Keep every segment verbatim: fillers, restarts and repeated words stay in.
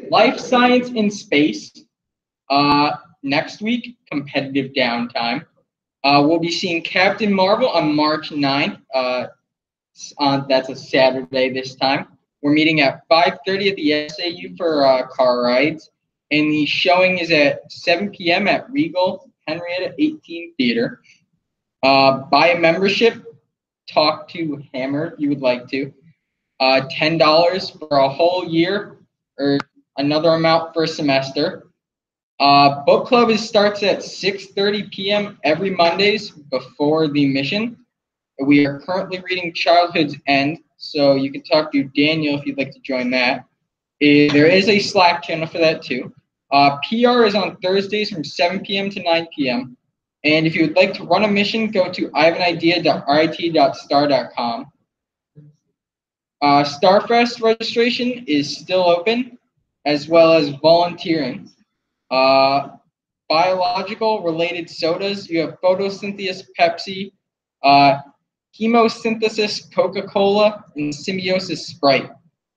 Life Science in Space. Uh, next week, competitive downtime. Uh, we'll be seeing Captain Marvel on March ninth. Uh, on, that's a Saturday this time. We're meeting at five thirty at the S A U for uh, car rides. And the showing is at seven p m at Regal Henrietta eighteen Theater. Uh, buy a membership. Talk to Hammer if you would like to. Uh, ten dollars for a whole year or another amount for a semester. Uh, book club is, starts at six thirty p m every Mondays before the mission. We are currently reading Childhood's End, so you can talk to Daniel if you'd like to join that. Uh, there is a Slack channel for that too. Uh, P R is on Thursdays from seven p m to nine p m And if you would like to run a mission, go to i have an idea dot r i t dot star dot com. Uh, Starfest registration is still open, as well as volunteering. Uh, biological related sodas, you have photosynthesis Pepsi, uh, chemosynthesis Coca-Cola, and symbiosis Sprite.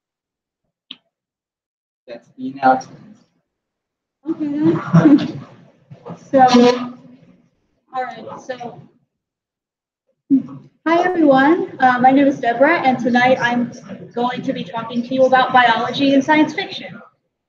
That's the announcement. Okay then. So, all right, so. Hi everyone, uh, my name is Deborah, and tonight I'm going to be talking to you about biology and science fiction.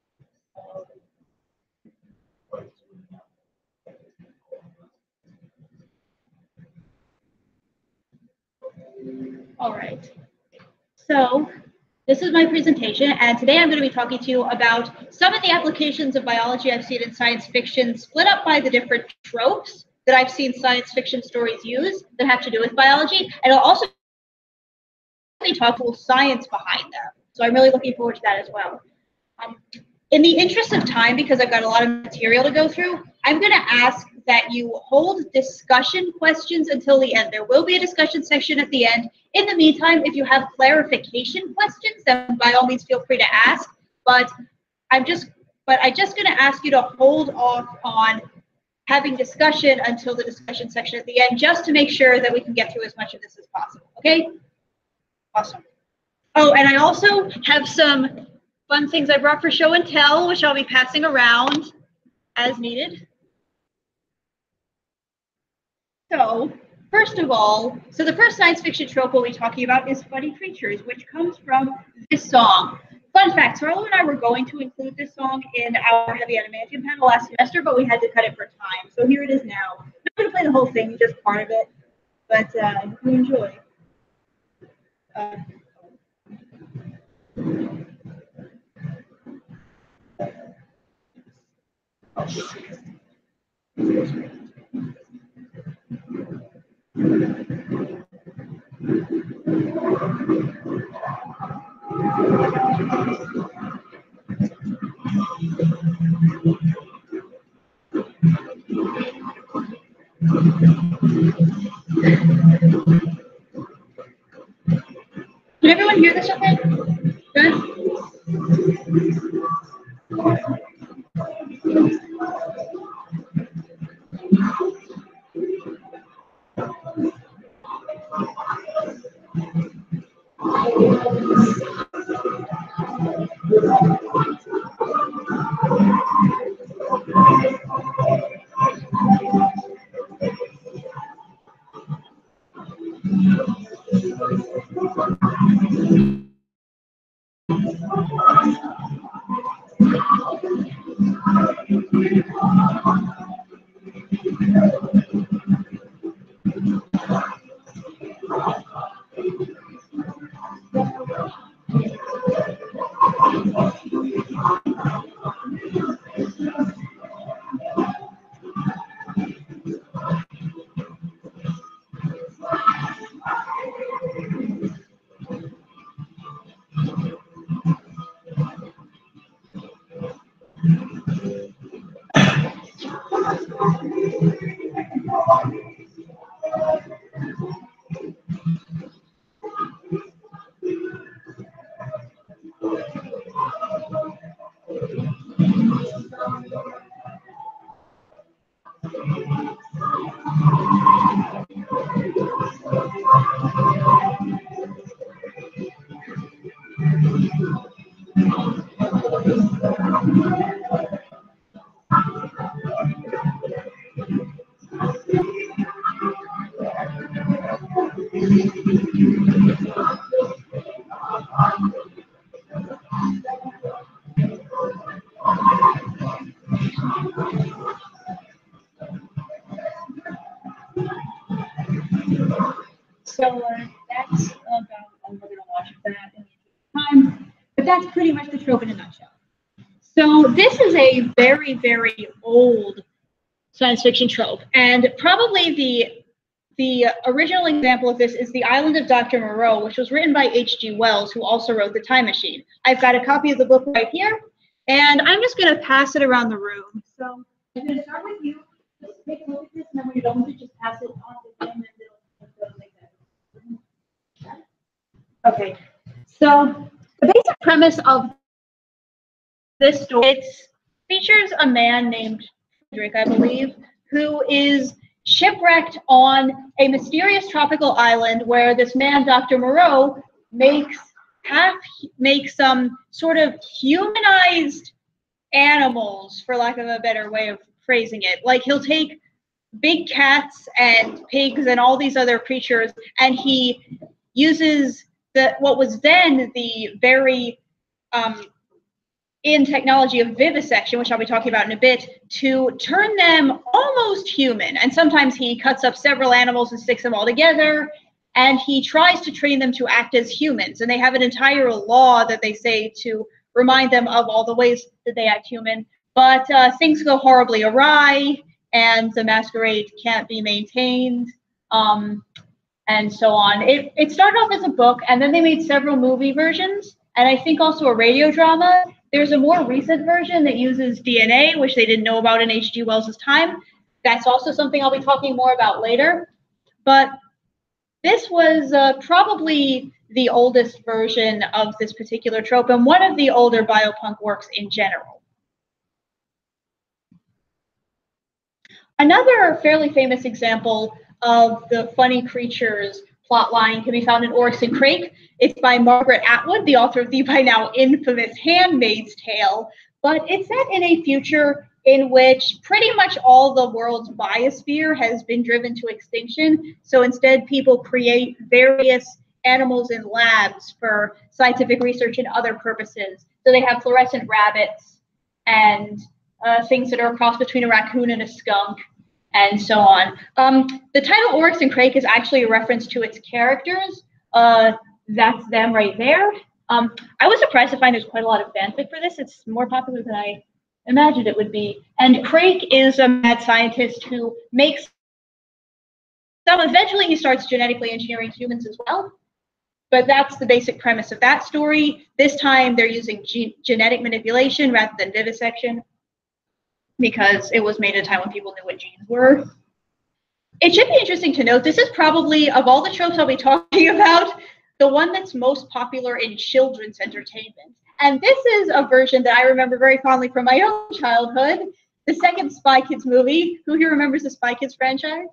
All right, so this is my presentation, and today I'm going to be talking to you about some of the applications of biology I've seen in science fiction, split up by the different tropes that I've seen science fiction stories use that have to do with biology, and I'll also talk about science behind them. So I'm really looking forward to that as well. Um, in the interest of time, because I've got a lot of material to go through, I'm going to ask that you hold discussion questions until the end. There will be a discussion section at the end. In the meantime, if you have clarification questions, then by all means feel free to ask. But I'm just, but I'm just going to ask you to hold off on having discussion until the discussion section at the end, just to make sure that we can get through as much of this as possible. Okay? Awesome. Oh, and I also have some fun things I brought for show and tell, which I'll be passing around as needed. So, first of all, so the first science fiction trope we'll be talking about is funny creatures, which comes from this song. Fun fact, Sarlo and I were going to include this song in our Heavy Animation panel last semester, but we had to cut it for time. So here it is now. I'm not going to play the whole thing, just part of it, but uh, you enjoy. Uh, Can everyone hear this okay? Good? So uh, that's about, I'm going to watch that in time, but that's pretty much the trope in a nutshell. So this is a very, very old science fiction trope, and probably the the original example of this is The Island of Doctor Moreau, which was written by H G Wells, who also wrote The Time Machine. I've got a copy of the book right here, and I'm just going to pass it around the room. So I'm going to start with you. Just take a look at this, and then when you're done with it, just pass it on to him, and it'll go like that. Okay, so the basic premise of this story, it features a man named Frederick, I believe, who is shipwrecked on a mysterious tropical island where this man, Doctor Moreau, makes half makes some sort of humanized animals, for lack of a better way of phrasing it. Like, he'll take big cats and pigs and all these other creatures, and he uses the what was then the very um, in technology of vivisection, which I'll be talking about in a bit, to turn them almost human. And sometimes he cuts up several animals and sticks them all together, and he tries to train them to act as humans. And they have an entire law that they say to remind them of all the ways that they act human. But uh, things go horribly awry, and the masquerade can't be maintained, um, and so on. It, it started off as a book, and then they made several movie versions, and I think also a radio drama. There's a more recent version that uses D N A, which they didn't know about in H G Wells' time. That's also something I'll be talking more about later. But this was uh, probably the oldest version of this particular trope, and one of the older biopunk works in general. Another fairly famous example of the funny creatures plotline can be found in Oryx and Crake. It's by Margaret Atwood, the author of the by now infamous Handmaid's Tale, but it's set in a future in which pretty much all the world's biosphere has been driven to extinction. So instead, people create various animals in labs for scientific research and other purposes. So they have fluorescent rabbits and uh, things that are a cross between a raccoon and a skunk, and so on. Um, the title Oryx and Crake is actually a reference to its characters. Uh, that's them right there. Um, I was surprised to find there's quite a lot of fanfic for this. It's more popular than I imagined it would be. And Crake is a mad scientist who makes some, eventually he starts genetically engineering humans as well. But that's the basic premise of that story. This time they're using ge genetic manipulation rather than vivisection, because it was made at a time when people knew what genes were. It should be interesting to note, this is probably, of all the tropes I'll be talking about, the one that's most popular in children's entertainment. And this is a version that I remember very fondly from my own childhood, the second Spy Kids movie. Who here remembers the Spy Kids franchise?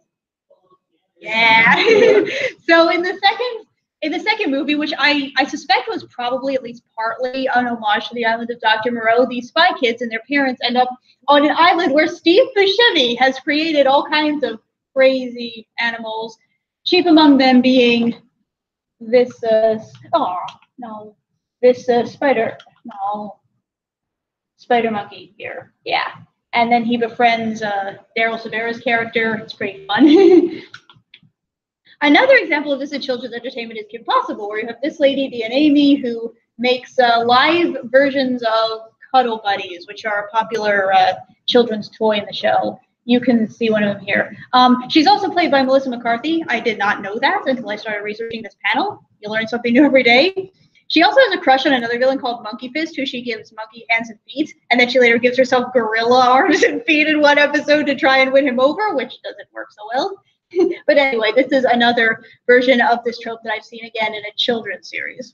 Yeah. So in the second in the second movie, which I, I suspect was probably at least partly an homage to the island of Doctor Moreau, these Spy Kids and their parents end up on an island where Steve Buscemi has created all kinds of crazy animals, chief among them being this, uh, oh, no, this uh, spider, no, spider monkey here, yeah. And then he befriends uh, Daryl Sabera's character. It's pretty fun. Another example of this in children's entertainment is Kim Possible, where you have this lady, the Amy, who makes uh, live versions of Cuddle Buddies, which are a popular uh, children's toy in the show. You can see one of them here. Um, she's also played by Melissa McCarthy. I did not know that until I started researching this panel. You learn something new every day. She also has a crush on another villain called Monkey Fist, who she gives monkey hands and feet, and then she later gives herself gorilla arms and feet in one episode to try and win him over, which doesn't work so well. But anyway, this is another version of this trope that I've seen again in a children's series.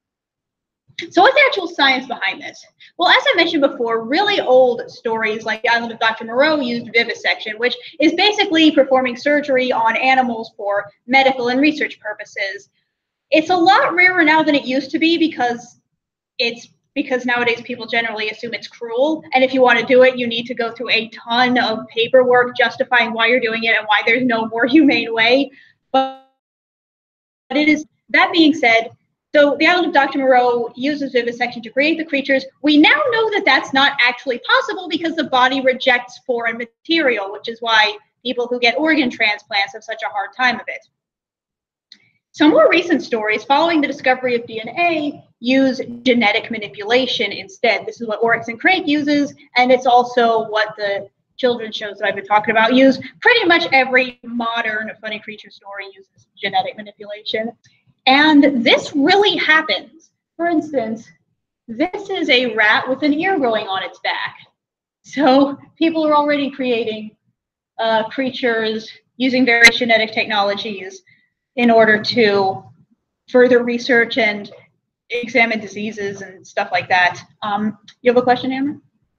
So what's the actual science behind this? Well, as I mentioned before, really old stories like The Island of Doctor Moreau used vivisection, which is basically performing surgery on animals for medical and research purposes. It's a lot rarer now than it used to be because it's because nowadays people generally assume it's cruel. And if you want to do it, you need to go through a ton of paperwork justifying why you're doing it and why there's no more humane way. But it is, that being said, So the island of Doctor Moreau uses vivisection to create the creatures. We now know that that's not actually possible because the body rejects foreign material, which is why people who get organ transplants have such a hard time of it. Some more recent stories following the discovery of D N A use genetic manipulation instead. This is what Oryx and Crake uses, and it's also what the children's shows that I've been talking about use. Pretty much every modern funny creature story uses genetic manipulation. And this really happens. For instance, this is a rat with an ear growing on its back. So people are already creating uh, creatures using various genetic technologies in order to further research and examine diseases and stuff like that. Um, you have a question, Amber?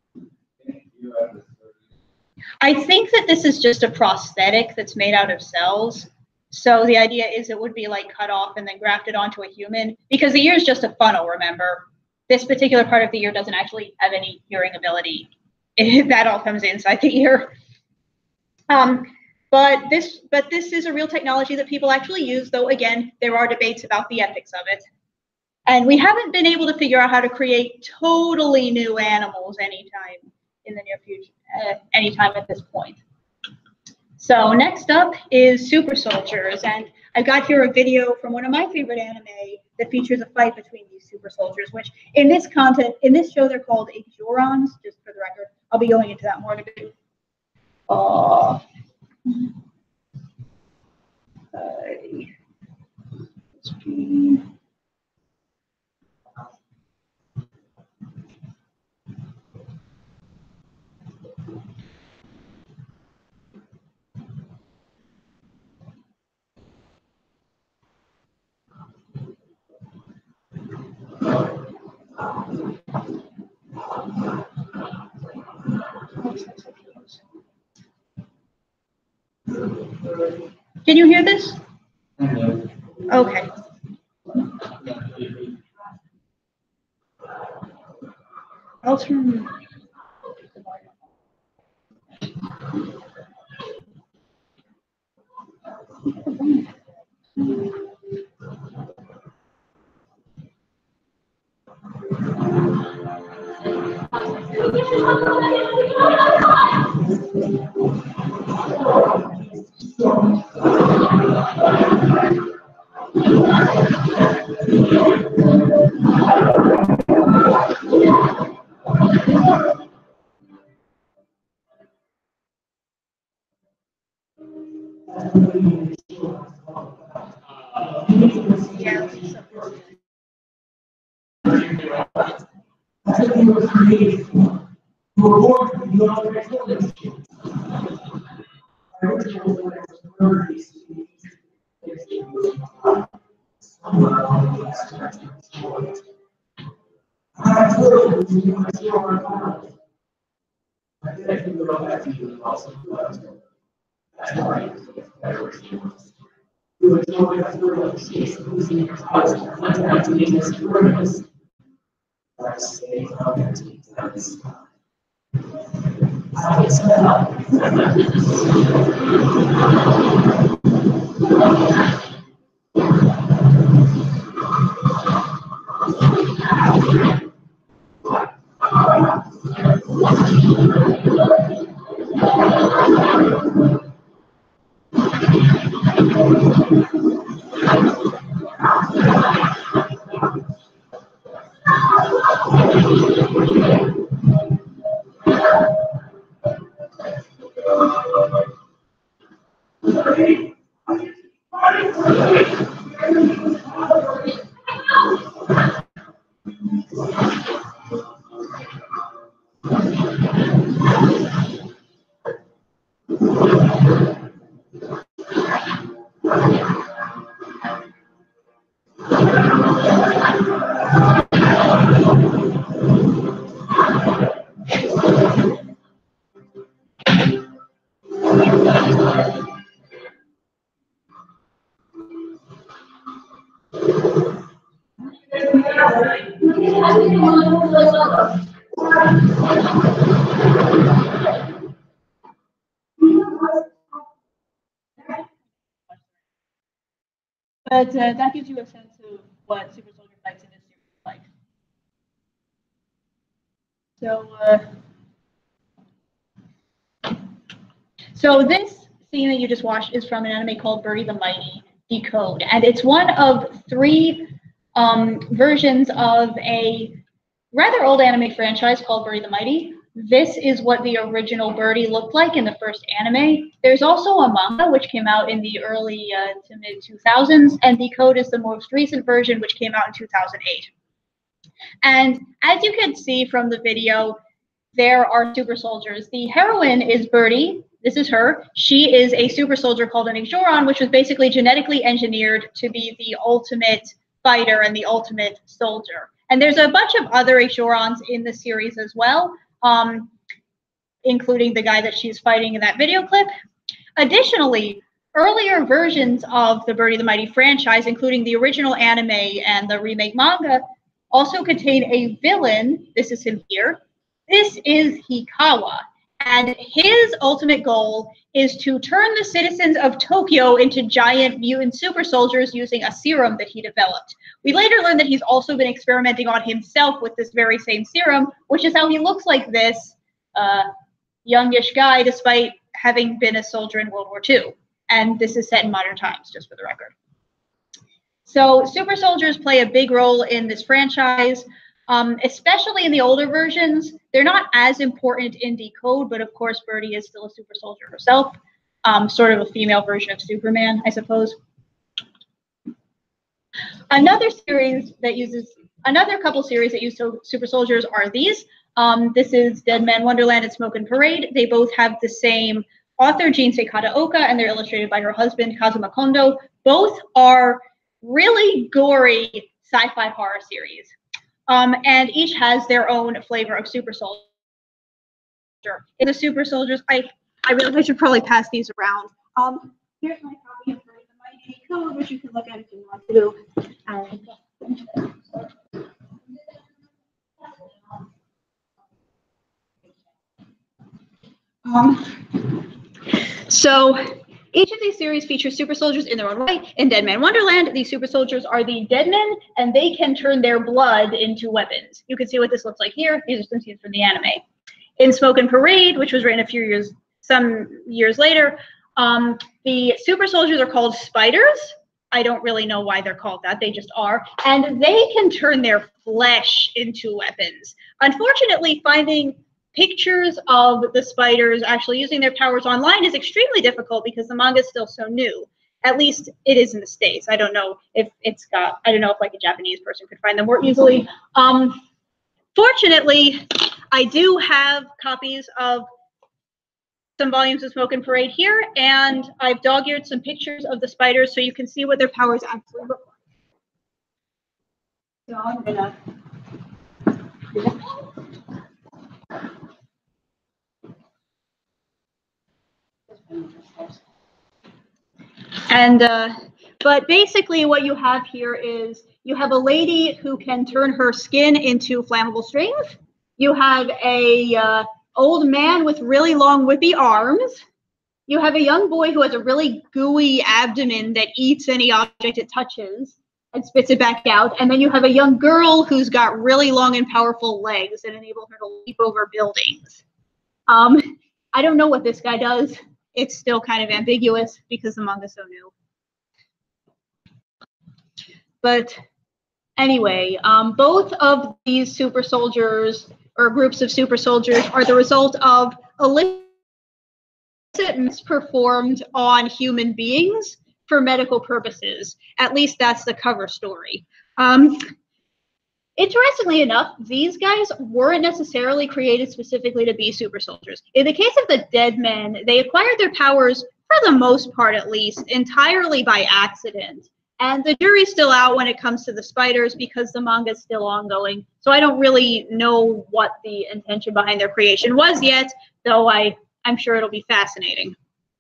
I think that this is just a prosthetic that's made out of cells. So the idea is it would be like cut off and then grafted onto a human, because the ear is just a funnel, remember? This particular part of the ear doesn't actually have any hearing ability. That all comes inside the ear. Um, but this, but this is a real technology that people actually use, though again, there are debates about the ethics of it. And we haven't been able to figure out how to create totally new animals anytime in the near future, uh, anytime at this point. So next up is super soldiers, and I've got here a video from one of my favorite anime that features a fight between these super soldiers, which in this content, in this show, they're called Ichurons, just for the record. I'll be going into that more in a bit. Uh, uh, Can you hear this? Okay. I'll turn. Yeah. But uh, that gives you a sense of what super soldiers So, uh, so this scene that you just watched is from an anime called Birdie the Mighty Decode, and it's one of three um, versions of a rather old anime franchise called Birdie the Mighty. This is what the original Birdie looked like in the first anime. There's also a manga which came out in the early uh, to mid two thousands, and Decode is the most recent version which came out in two thousand eight. And as you can see from the video, there are super soldiers. The heroine is Birdie. This is her. She is a super soldier called an Ixoran, which was basically genetically engineered to be the ultimate fighter and the ultimate soldier. And there's a bunch of other Ixorans in the series as well, um, including the guy that she's fighting in that video clip. Additionally, earlier versions of the Birdie the Mighty franchise, including the original anime and the remake manga, also contain a villain. This is him here. This is Hikawa, and his ultimate goal is to turn the citizens of Tokyo into giant mutant super soldiers using a serum that he developed. We later learned that he's also been experimenting on himself with this very same serum, which is how he looks like this uh, youngish guy, despite having been a soldier in World War Two. And this is set in modern times, just for the record. So super soldiers play a big role in this franchise. Um, especially in the older versions. They're not as important in Decode, but of course Birdie is still a super soldier herself, um, sort of a female version of Superman, I suppose. Another series that uses, another couple series that use so, super soldiers are these. Um, this is Dead Man Wonderland and Smoke and Parade. They both have the same author, Jinsei Kataoka, and they're illustrated by her husband, Kazuma Kondo. Both are really gory sci-fi horror series. Um, and each has their own flavor of super soldier. In the super soldiers, I I realize I should probably pass these around. Um, here's my copy of Birdie the Mighty Decode, which you can look at if you want to. Um, so each of these series features super soldiers in their own way. In Dead Man Wonderland, these super soldiers are the dead men, and they can turn their blood into weapons. You can see what this looks like here. These are some scenes from the anime. In Smoke and Parade, which was written a few years, some years later, um, the super soldiers are called spiders. I don't really know why they're called that. They just are. And they can turn their flesh into weapons. Unfortunately, finding pictures of the spiders actually using their powers online is extremely difficult because the manga is still so new. At least it is in the States. I don't know if it's got, I don't know if like a Japanese person could find them more easily. Um, fortunately, I do have copies of some volumes of Smoke and Parade here, and I've dog-eared some pictures of the spiders so you can see what their powers actually look like. So I'm gonna And, uh, but basically what you have here is you have a lady who can turn her skin into flammable strings. You have a uh, old man with really long whippy arms. You have a young boy who has a really gooey abdomen that eats any object it touches and spits it back out. And then you have a young girl who's got really long and powerful legs that enable her to leap over buildings. Um, I don't know what this guy does. It's still kind of ambiguous because the manga's so new. But anyway, um, both of these super soldiers or groups of super soldiers are the result of illicit tests performed on human beings for medical purposes. At least that's the cover story. Um, Interestingly enough, these guys weren't necessarily created specifically to be super soldiers. In the case of the dead men, they acquired their powers, for the most part at least, entirely by accident. And the jury's still out when it comes to the spiders because the manga is still ongoing. So I don't really know what the intention behind their creation was yet, though I, I'm sure it'll be fascinating.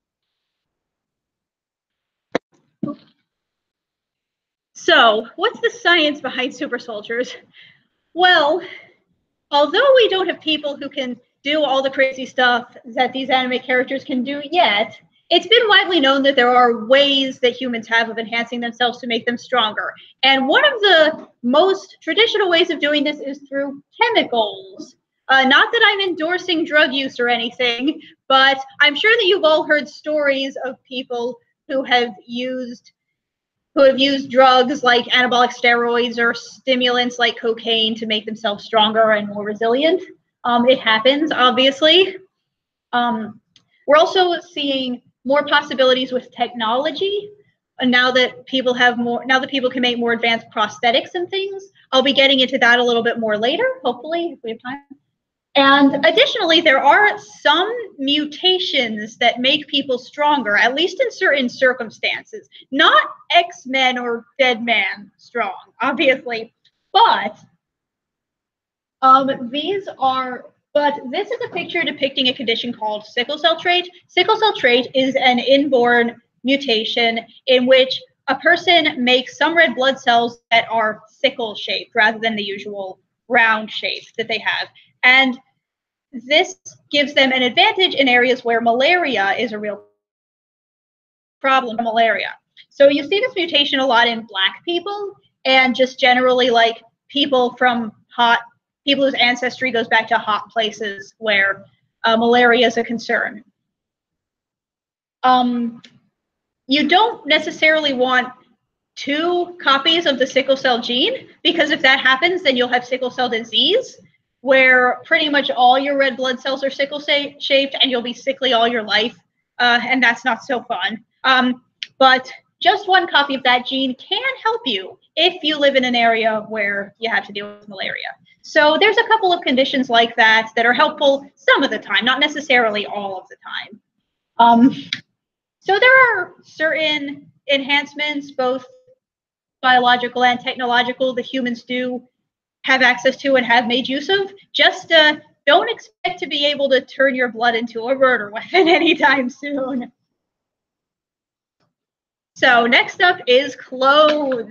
So, what's the science behind super soldiers? Well, although we don't have people who can do all the crazy stuff that these anime characters can do yet, it's been widely known that there are ways that humans have of enhancing themselves to make them stronger. And one of the most traditional ways of doing this is through chemicals. Uh, not that I'm endorsing drug use or anything, but I'm sure that you've all heard stories of people who have used who have used drugs like anabolic steroids or stimulants like cocaine to make themselves stronger and more resilient. Um, it happens, obviously. Um, we're also seeing more possibilities with technology. And now that people have more, now that people can make more advanced prosthetics and things, I'll be getting into that a little bit more later, hopefully, if we have time. And additionally, there are some mutations that make people stronger, at least in certain circumstances. Not X-Men or Dead Man strong, obviously, but um, these are, but this is a picture depicting a condition called sickle cell trait. Sickle cell trait is an inborn mutation in which a person makes some red blood cells that are sickle-shaped rather than the usual round shape that they have. And this gives them an advantage in areas where malaria is a real problem, malaria. So you see this mutation a lot in Black people and just generally like people from hot, people whose ancestry goes back to hot places where uh, malaria is a concern. Um, you don't necessarily want two copies of the sickle cell gene, because if that happens, then you'll have sickle cell disease, where pretty much all your red blood cells are sickle shaped and you'll be sickly all your life, uh, and that's not so fun. Um, but just one copy of that gene can help you if you live in an area where you have to deal with malaria. So there's a couple of conditions like that that are helpful some of the time, not necessarily all of the time. Um, so there are certain enhancements, both biological and technological, that humans do have access to and have made use of. Just uh, don't expect to be able to turn your blood into a murder weapon anytime soon. So next up is clothes.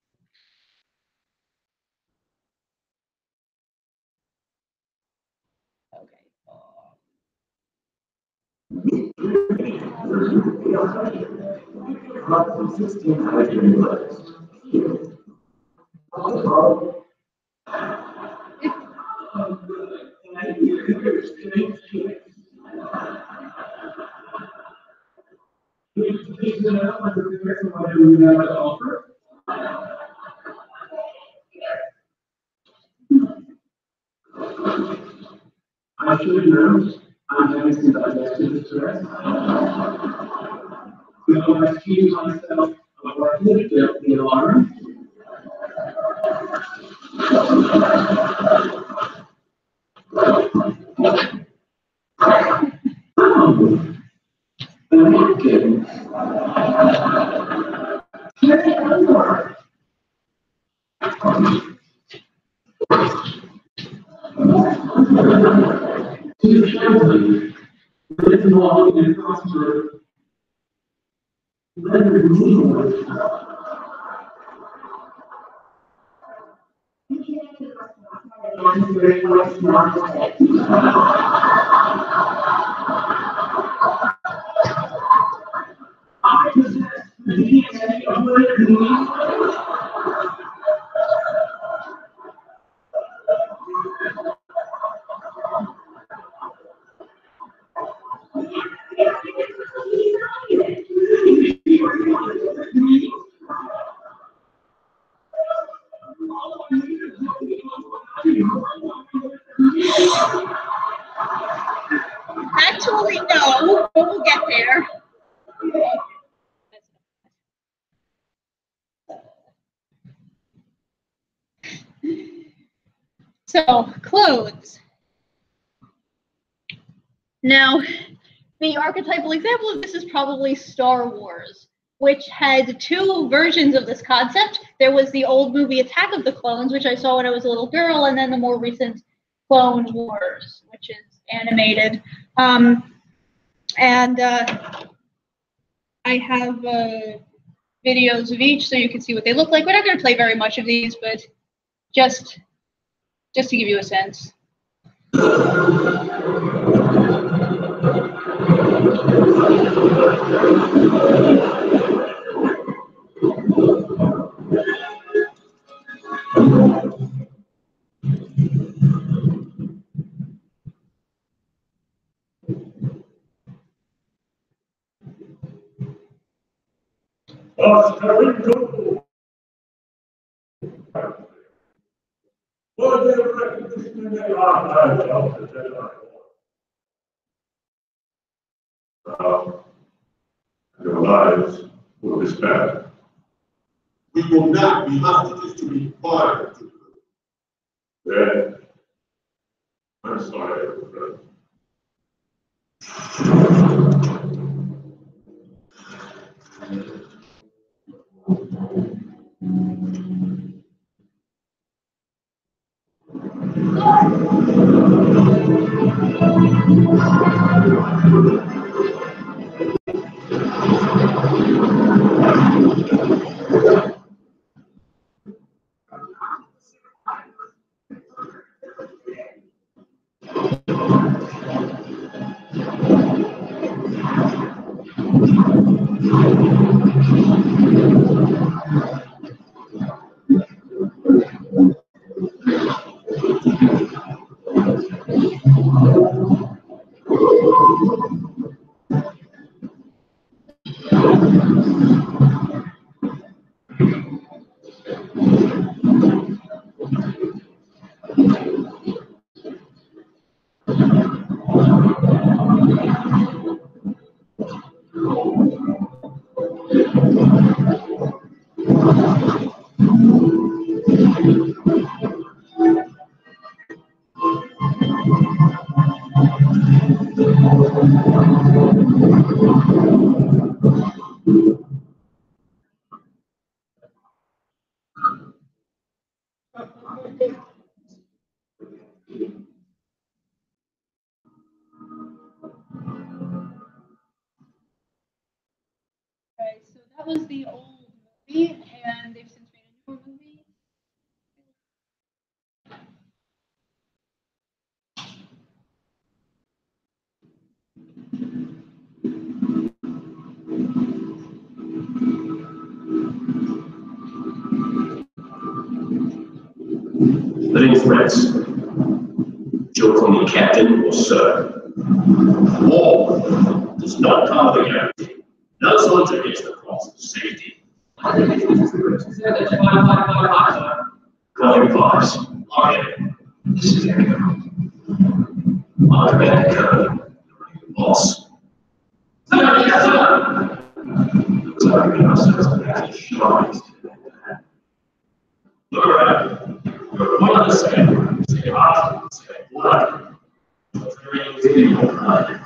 Okay. I should know I'm having some digestive distress. So I excuse myself of the, the alarm. Oh, thank you. Here they are. To the family, live long and prosper. Let her rule. Very much not. I possess the D N A of living. Actually, no, but we'll get there. So, clothes. Now, the archetypal example of this is probably Star Wars, which had two versions of this concept. There was the old movie Attack of the Clones, which I saw when I was a little girl, and then the more recent Clone Wars, which is animated. Um, and uh, I have uh, videos of each so you can see what they look like. We're not going to play very much of these, but just, just to give you a sense. Uh, your lives will be spared. We will not be hostages to be fired. Then, I'm sorry, friend. Okay, so that was the old movie, and they've since made a newer movie. Living friends. You'll call me captain or sir. War does not come with a guarantee. No soldier gets the cross of safety. Call me Fox. Okay. This is Area. I'm Commander Cody. Boss. Look around. You're one of the same. Same heart, same blood. Very blood.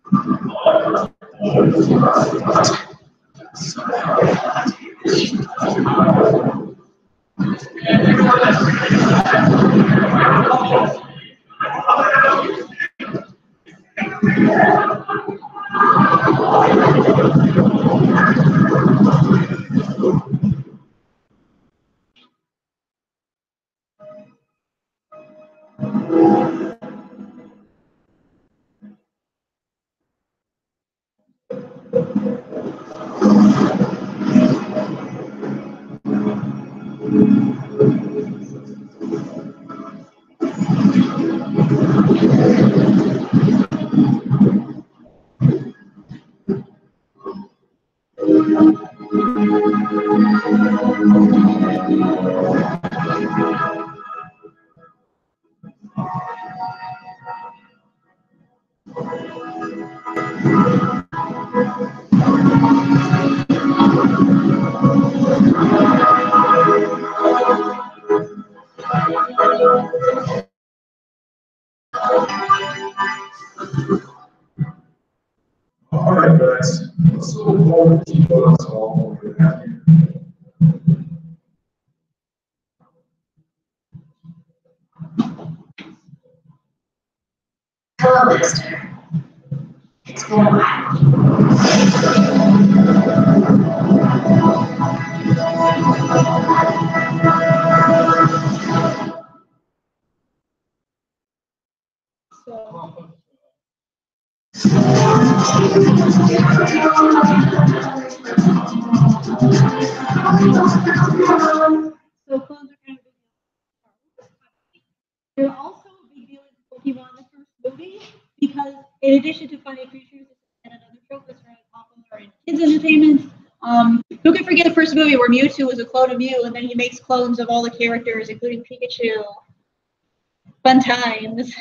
All right, guys. Let's go forward to the all over here. Hello, Master. It's been a while. So clones are kind of they're also a big deal in Pokemon the first movie because in addition to funny creatures and another trope that's very popular in kids' entertainment, um, who can forget the first movie where Mewtwo was a clone of Mew, and then he makes clones of all the characters, including Pikachu. Fun times.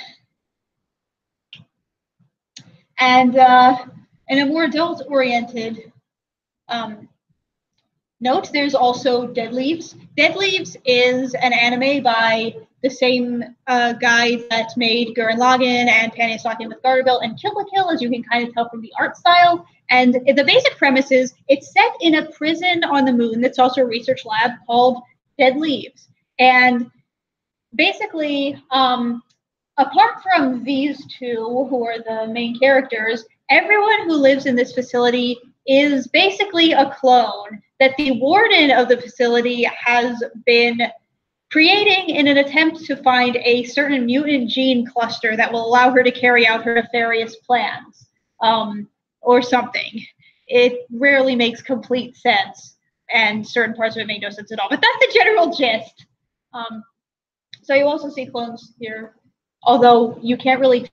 And uh, in a more adult-oriented um, note, there's also Dead Leaves. Dead Leaves is an anime by the same uh, guy that made Gurren Lagann and Panty Stocking with Garterbill and Kill la Kill, as you can kind of tell from the art style. And the basic premise is it's set in a prison on the moon that's also a research lab called Dead Leaves. And basically, um, apart from these two, who are the main characters, everyone who lives in this facility is basically a clone that the warden of the facility has been creating in an attempt to find a certain mutant gene cluster that will allow her to carry out her nefarious plans, um, or something. It rarely makes complete sense, and certain parts of it make no sense at all, but that's the general gist. Um, so you also see clones here, although you can't really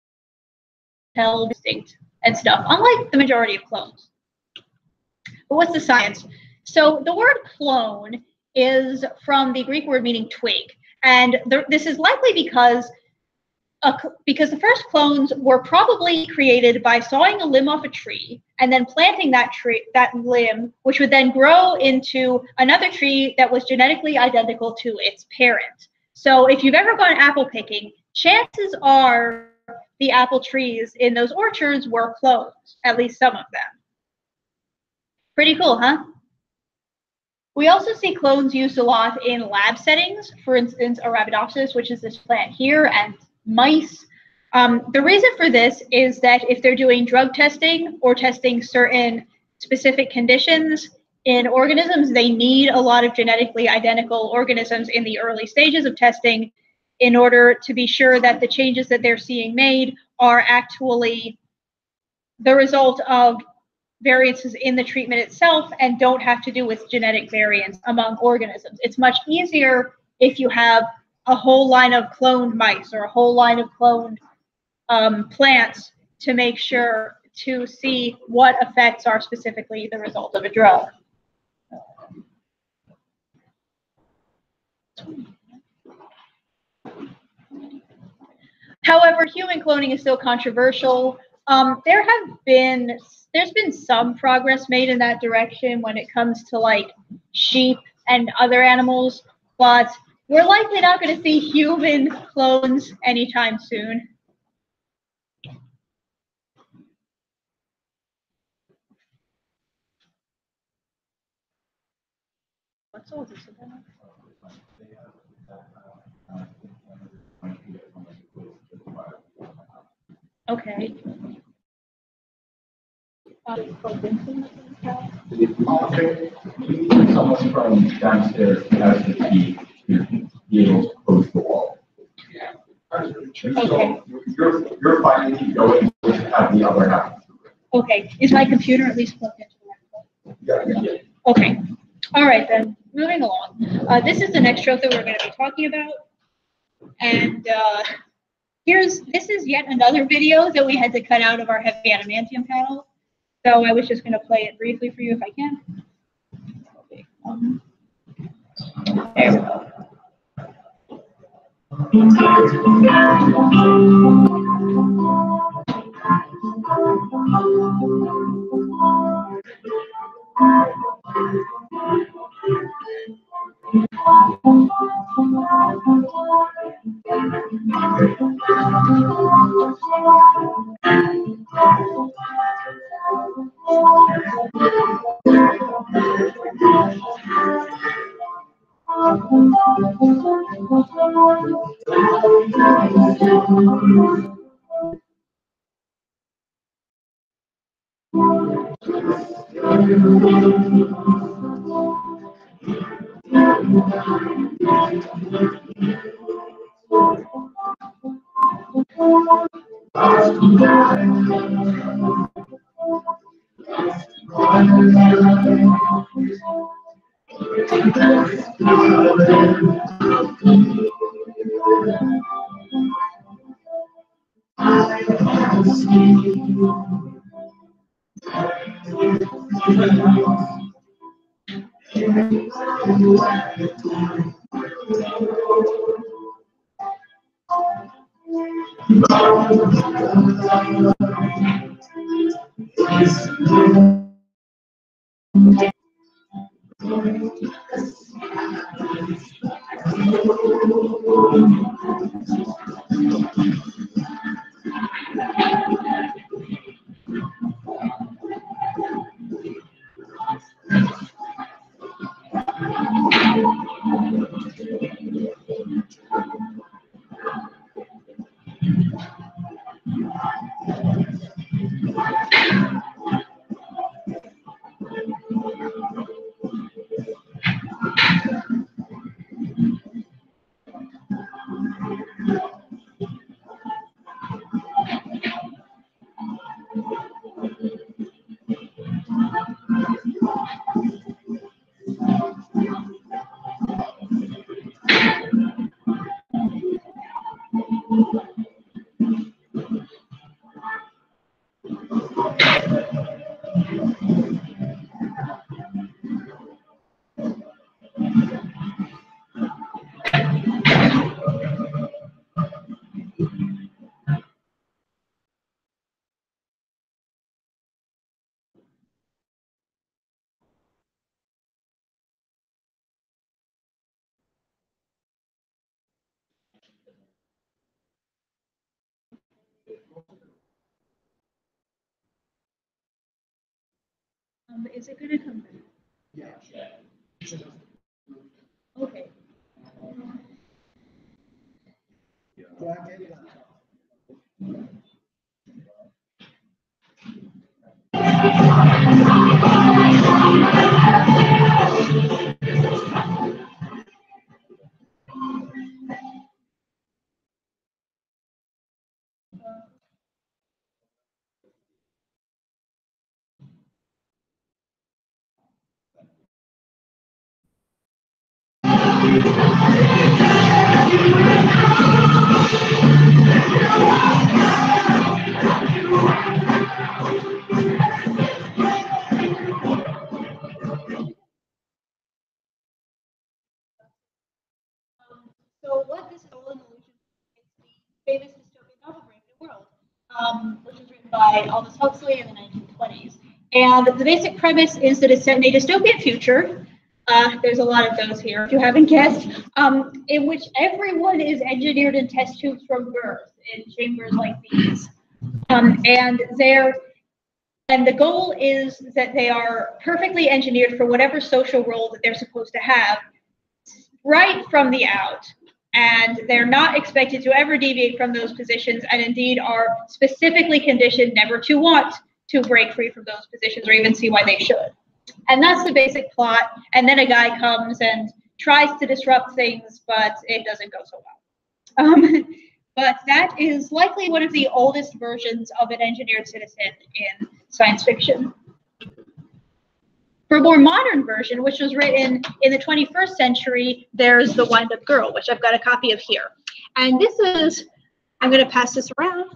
tell distinct and stuff, unlike the majority of clones. But what's the science? So the word clone is from the Greek word meaning twig. And the, this is likely because, uh, because the first clones were probably created by sawing a limb off a tree and then planting that tree, that limb, which would then grow into another tree that was genetically identical to its parent. So if you've ever gone apple picking, chances are the apple trees in those orchards were clones, at least some of them. Pretty cool, huh? We also see clones used a lot in lab settings. For instance, Arabidopsis, which is this plant here, and mice. Um, the reason for this is that if they're doing drug testing or testing certain specific conditions in organisms, they need a lot of genetically identical organisms in the early stages of testing in order to be sure that the changes that they're seeing made are actually the result of variances in the treatment itself and don't have to do with genetic variants among organisms. It's much easier if you have a whole line of cloned mice or a whole line of cloned um, plants to make sure to see what effects are specifically the result of a drug. However, human cloning is still controversial. Um, there have been There's been some progress made in that direction when it comes to like sheep and other animals, but we're likely not going to see human clones anytime soon. What's all this about? Okay. Someone from downstairs has the key to be able to close the wall. Okay. So you're, you're fine if you go in and have the other half. Okay. Is my computer at least plugged into the right place? Yeah, yeah. Okay. All right, then. Moving along. Uh, this is the next trope that we're going to be talking about. And uh, here's this is yet another video that we had to cut out of our heavy adamantium panel. So I was just going to play it briefly for you if I can. Okay. Um, there we go. Um, is it going to come back? Yeah. Okay. So what this is all an allusion to is the famous dystopian novel Brave New World, um, which was written by Aldous Huxley in the nineteen twenties. And the basic premise is that it's set in a dystopian future. Uh, there's a lot of those here, if you haven't guessed, um, in which everyone is engineered in test tubes from birth in chambers like these. Um, and they're And the goal is that they are perfectly engineered for whatever social role that they're supposed to have right from the out. And they're not expected to ever deviate from those positions, and indeed are specifically conditioned never to want to break free from those positions or even see why they should. And that's the basic plot. And then a guy comes and tries to disrupt things, but it doesn't go so well. Um, but that is likely one of the oldest versions of an engineered citizen in science fiction. For a more modern version, which was written in the twenty-first century, there's The Wind-Up Girl, which I've got a copy of here. And this is, I'm going to pass this around.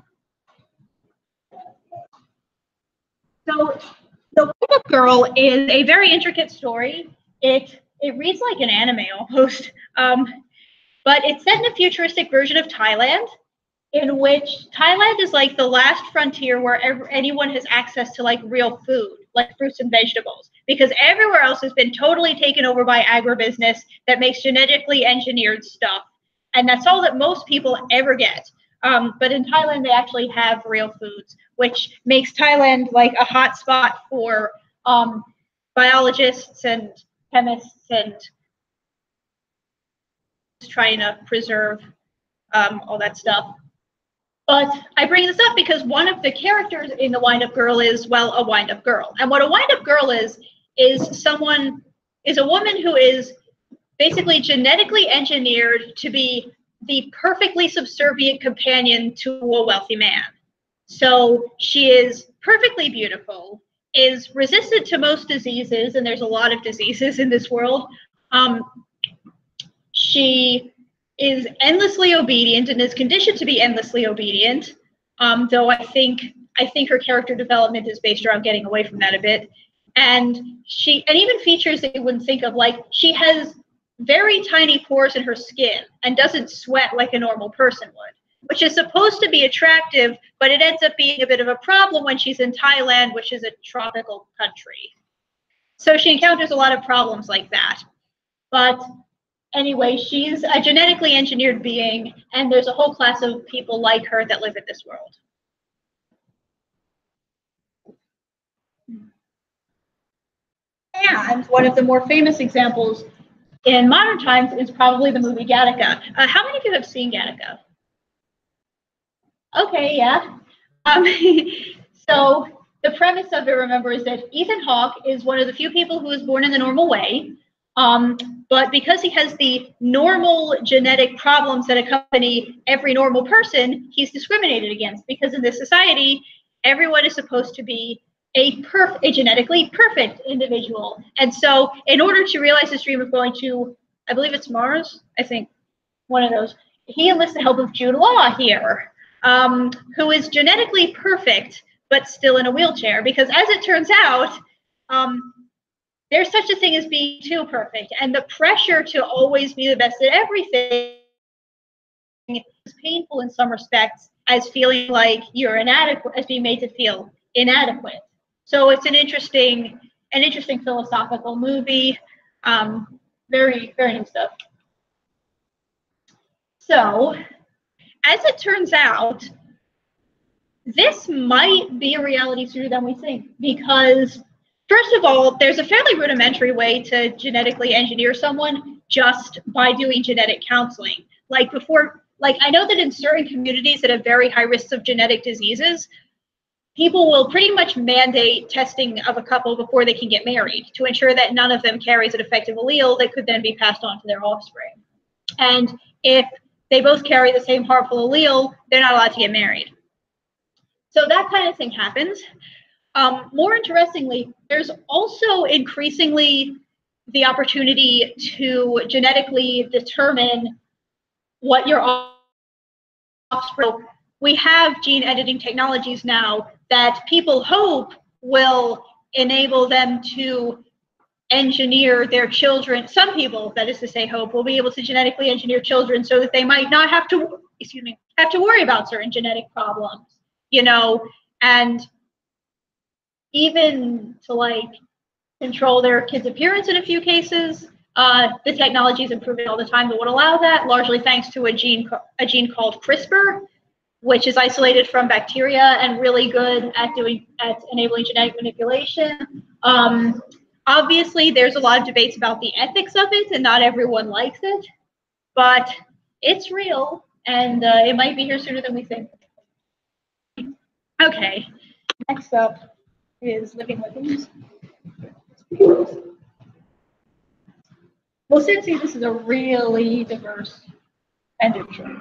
So The Wind-Up Girl is a very intricate story. It, it reads like an anime almost, um, but it's set in a futuristic version of Thailand, in which Thailand is like the last frontier where ever, anyone has access to like real food, like fruits and vegetables, because everywhere else has been totally taken over by agribusiness that makes genetically engineered stuff. And that's all that most people ever get. Um, but in Thailand, they actually have real foods, which makes Thailand like a hot spot for um, biologists and chemists and trying to preserve um, all that stuff. But I bring this up because one of the characters in The Wind-Up Girl is, well, a wind-up girl. And what a wind-up girl is, is someone, is a woman who is basically genetically engineered to be the perfectly subservient companion to a wealthy man. So she is perfectly beautiful, is resistant to most diseases, and there's a lot of diseases in this world. Um, she is endlessly obedient and is conditioned to be endlessly obedient, um, though I think I think her character development is based around getting away from that a bit. And she, and even features that you wouldn't think of, like she has very tiny pores in her skin and doesn't sweat like a normal person would, which is supposed to be attractive, but it ends up being a bit of a problem when she's in Thailand, which is a tropical country. So she encounters a lot of problems like that. But anyway, she's a genetically engineered being, and there's a whole class of people like her that live in this world. And one of the more famous examples in modern times is probably the movie Gattaca. Uh, how many of you have seen Gattaca? Okay, yeah. Um, so the premise of it, remember, is that Ethan Hawke is one of the few people who is born in the normal way. Um, but because he has the normal genetic problems that accompany every normal person, he's discriminated against, because in this society, everyone is supposed to be a, perf a genetically perfect individual. And so in order to realize his dream of going to, I believe it's Mars, I think, one of those, he enlists the help of Jude Law here, um, who is genetically perfect, but still in a wheelchair, because as it turns out, um, there's such a thing as being too perfect, and the pressure to always be the best at everything is painful in some respects, as feeling like you're inadequate, as being made to feel inadequate. So it's an interesting, an interesting philosophical movie. Um, very, very new stuff. So, as it turns out, this might be a reality sooner than we think, because first of all, there's a fairly rudimentary way to genetically engineer someone just by doing genetic counseling. Like before, like I know that in certain communities that have very high risks of genetic diseases, people will pretty much mandate testing of a couple before they can get married to ensure that none of them carries a defective allele that could then be passed on to their offspring. And if they both carry the same harmful allele, they're not allowed to get married. So that kind of thing happens. Um, more interestingly, there's also increasingly the opportunity to genetically determine what your offspring. We have gene editing technologies now that people hope will enable them to engineer their children. Some people, that is to say hope, will be able to genetically engineer children so that they might not have to, excuse me, have to worry about certain genetic problems, you know, and even to like control their kids' appearance in a few cases. Uh, the technology is improving all the time that would allow that, largely thanks to a gene, a gene called CRISPR, which is isolated from bacteria and really good at doing, at enabling genetic manipulation. Um, obviously, there's a lot of debates about the ethics of it, and not everyone likes it, but it's real, and uh, it might be here sooner than we think. Okay, next up is living weapons. Well, since this is a really diverse and interesting.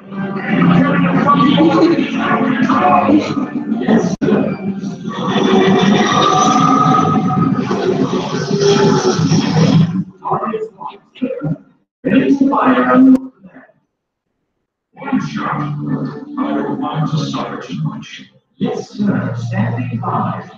One shot. I don't want to suffer too much. Yes, sir. Standing by.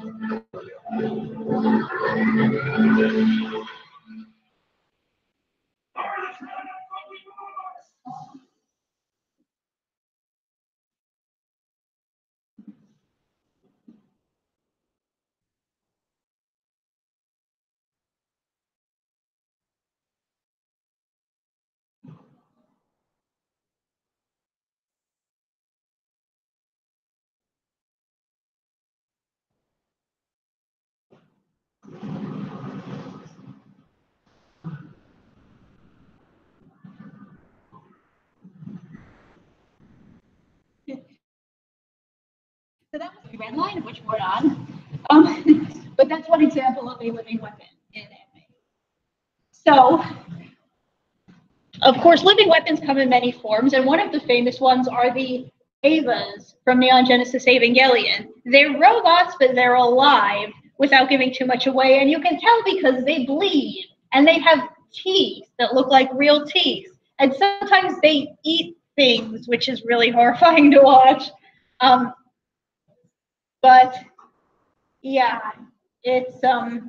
So that was the red line, which we're on. Um, but that's one example of a living weapon in anime. So, of course, living weapons come in many forms, and one of the famous ones are the Evas from Neon Genesis Evangelion. They're robots, but they're alive without giving too much away, and you can tell because they bleed, and they have teeth that look like real teeth, and sometimes they eat things, which is really horrifying to watch. Um, But yeah, it's um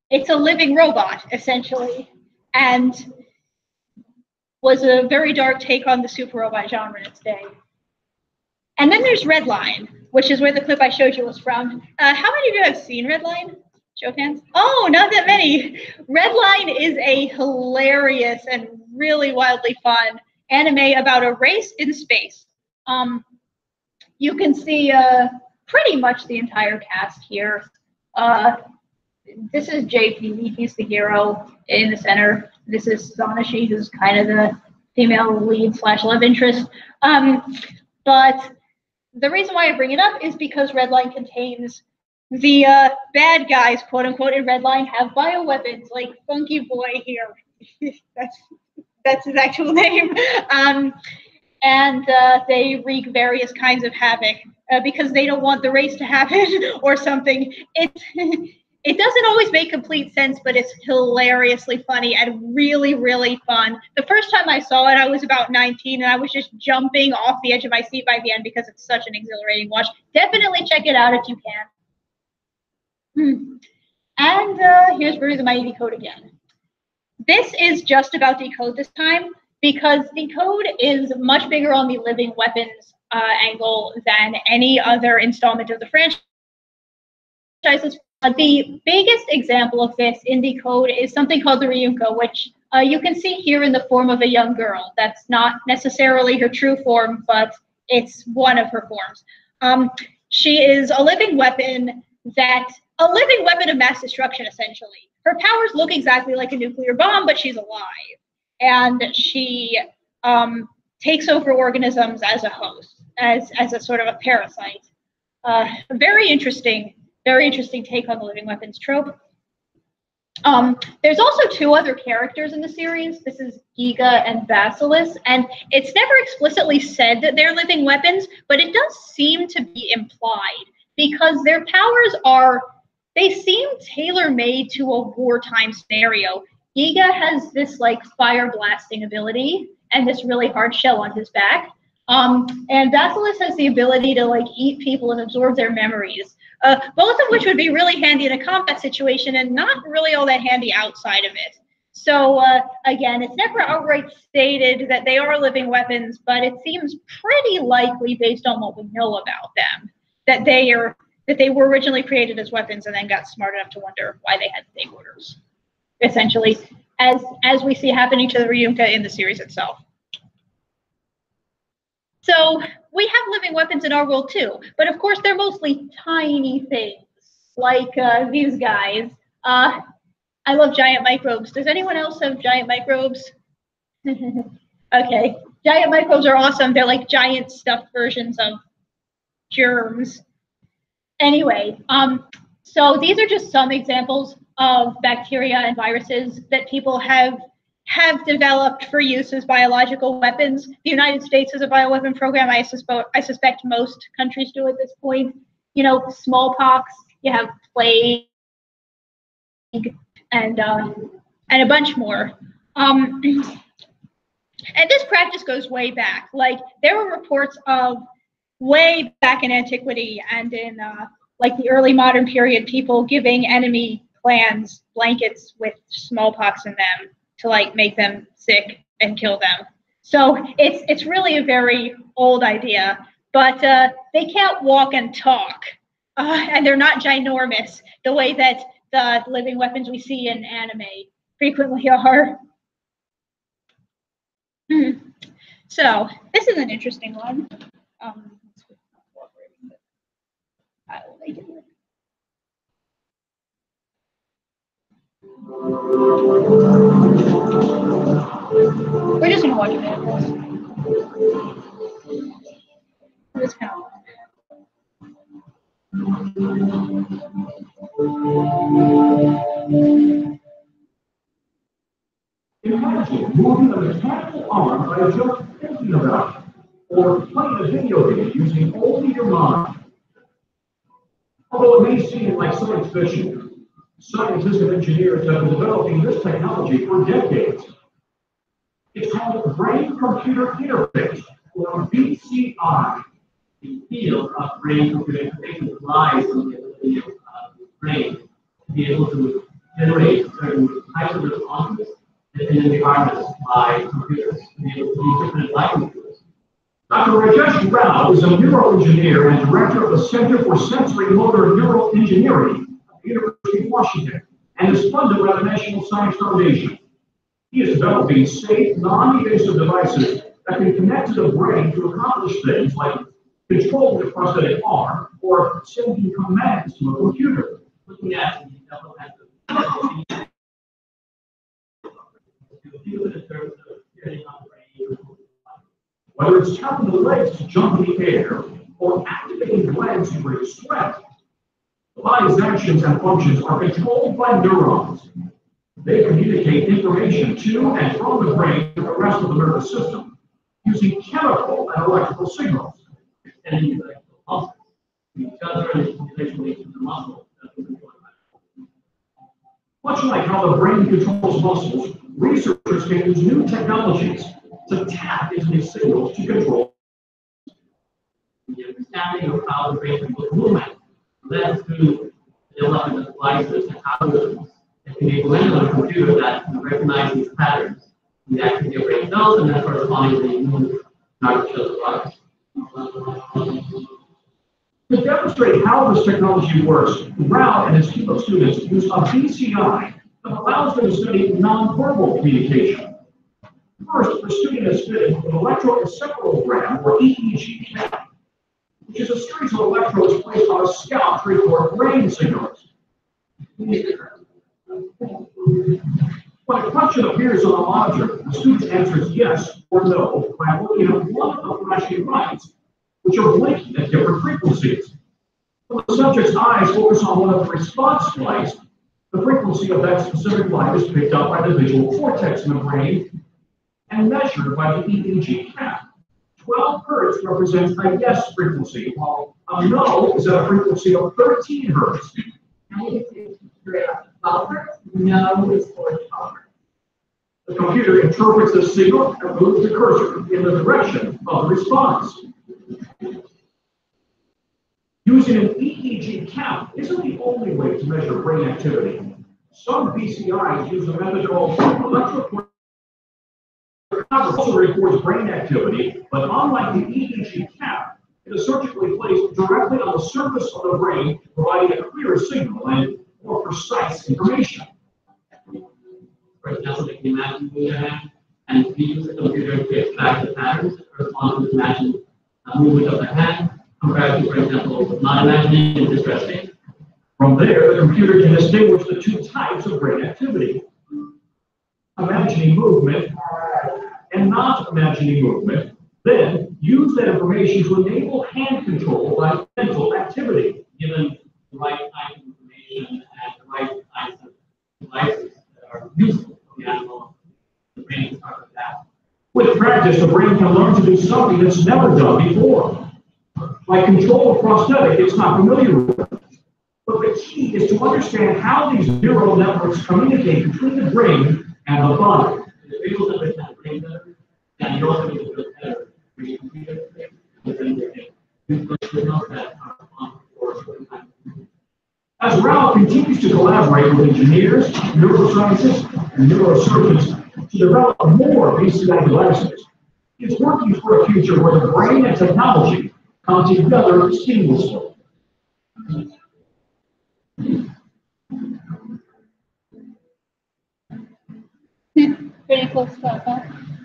it's a living robot, essentially, and was a very dark take on the super robot genre in its day. And then there's Redline, which is where the clip I showed you was from. Uh, how many of you have seen Redline? Show of hands. Oh, not that many. Redline is a hilarious and really wildly fun anime about a race in space. Um, you can see uh, pretty much the entire cast here. Uh, this is J P, he's the hero in the center. This is Sanashi, who's kind of the female lead slash love interest. Um, but the reason why I bring it up is because Redline contains the uh, bad guys, quote unquote, in Redline have bioweapons, like Funky Boy here. that's that's his actual name. Um, and uh, they wreak various kinds of havoc uh, because they don't want the race to happen or something. It it doesn't always make complete sense, but it's hilariously funny and really, really fun. The first time I saw it, I was about nineteen, and I was just jumping off the edge of my seat by the end because it's such an exhilarating watch. Definitely check it out if you can. Hmm. And uh, here's Bruce my Decode again. This is just about Decode this time because Decode is much bigger on the living weapons uh, angle than any other installment of the franchise. Uh, the biggest example of this in Decode is something called the Ryuka, which uh, you can see here in the form of a young girl. That's not necessarily her true form, but it's one of her forms. Um, she is a living weapon that a living weapon of mass destruction, essentially. Her powers look exactly like a nuclear bomb, but she's alive. And she um, takes over organisms as a host, as, as a sort of a parasite. Uh, very interesting, very interesting take on the living weapons trope. Um, there's also two other characters in the series. This is Giga and Basilis, and it's never explicitly said that they're living weapons, but it does seem to be implied because their powers are, they seem tailor-made to a wartime scenario. Giga has this like fire blasting ability and this really hard shell on his back. Um, and Basilis has the ability to like eat people and absorb their memories, uh, both of which would be really handy in a combat situation and not really all that handy outside of it. So uh, again, it's never outright stated that they are living weapons, but it seems pretty likely based on what we know about them that they are that they were originally created as weapons and then got smart enough to wonder why they had to take orders, essentially, as as we see happening to the Ryuka in the series itself. So we have living weapons in our world too, but of course they're mostly tiny things, like uh, these guys. Uh, I love giant microbes. Does anyone else have giant microbes? Okay, giant microbes are awesome. They're like giant stuffed versions of germs. Anyway, um, so these are just some examples of bacteria and viruses that people have have developed for use as biological weapons. The United States has a bioweapon program. I suspect I suspect most countries do at this point. You know, smallpox. You have plague, and uh, and a bunch more. Um, and this practice goes way back. Like there were reports of way back in antiquity and in uh, like the early modern period, people giving enemy clans blankets with smallpox in them to like make them sick and kill them. So it's it's really a very old idea, but uh, they can't walk and talk, uh, and they're not ginormous the way that the living weapons we see in anime frequently are. Hmm. So this is an interesting one. Um, I will make it work. We're just gonna watch a minute of this. This kind of Imagine moving a mechanical arm by just thinking about it, or playing a video game using only your mind. Although it may seem like science fiction, scientists and engineers have been developing this technology for decades. It's called brain-computer interface, or B C I. The field of brain computer interface lies in the ability of the brain to be able to generate certain types of responses that can be harnessed by computers to be able to use different likeness. Doctor Rajesh Rao is a neuroengineer and director of the Center for Sensory Motor Neural Engineering at the University of Washington and is funded by the National Science Foundation. He is developing safe, non-invasive devices that can connect to the brain to accomplish things like controlling a prosthetic arm or sending commands to a computer. Looking at the development of to feel it in terms of getting on the brain. Whether it's tapping the legs to jump in the air or activating glands to bring sweat, the body's actions and functions are controlled by neurons. They communicate information to and from the brain to the rest of the nervous system using chemical and electrical signals. And the electrical muscles. Each other and stimulation leads to the muscle. Much like how the brain controls muscles, researchers can use new technologies to tap into these signals to control. The understanding of how the brain controls movement led to the development of devices and algorithms that can be implemented on a computer that recognize these patterns in the activity of brain cells and then correspondingly move in artificial products. To demonstrate how this technology works, Rao and his team of students use a B C I that allows them to study nonverbal communication. First, the student is fitted with an electroencephalogram, or E E G cap, which is a series of electrodes placed on a scalp to record brain signals. When a question appears on the monitor, the student answers yes or no by looking at one of the flashing lights, which are blinking at different frequencies. When the subject's eyes focus on one of the response lights, the frequency of that specific light is picked up by the visual cortex in the brain and measured by the E E G cap. twelve hertz represents a yes frequency, while a no is at a frequency of thirteen hertz. twelve hertz, no is for twelve hertz. The computer interprets the signal and moves the cursor in the direction of the response. Using an E E G cap isn't the only way to measure brain activity. Some B C Is use a method called electroporation. Also records brain activity, but unlike the E E G cap, it is surgically placed directly on the surface of the brain, providing a clearer signal and more precise information. For example, they can imagine moving their hand, and we use the computer to extract the patterns that correspond to the imagined uh, movement of the hand, compared to, for example, not imagining and distressing. From there, the computer can distinguish the two types of brain activity: imagining movement and not imagining movement, then use that information to enable hand control by mental activity. Given the right kind of information and the right kinds of devices that are useful for the animal, the brain can start with that. With practice, the brain can learn to do something that's never done before, like control a prosthetic it's not familiar with. But the key is to understand how these neural networks communicate between the brain and the body. The visual understand the brain better, and you also need to build better for your computer, and then you can use those signals that are on for a certain time. As Rao continues to collaborate with engineers, neuroscientists, and neurosurgeons to develop more B C I devices, he's working for a future where the brain and technology come together seamlessly. Pretty cool stuff, huh?